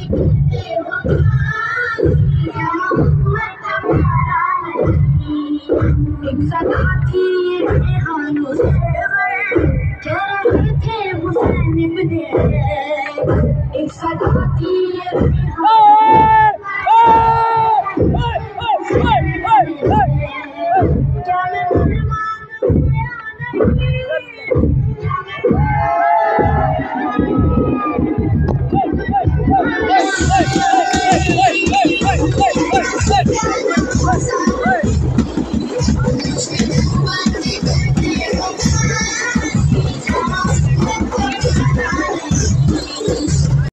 एक सदा थी रेहानो से कह रहे थे हुसैन बदे एक सदा थी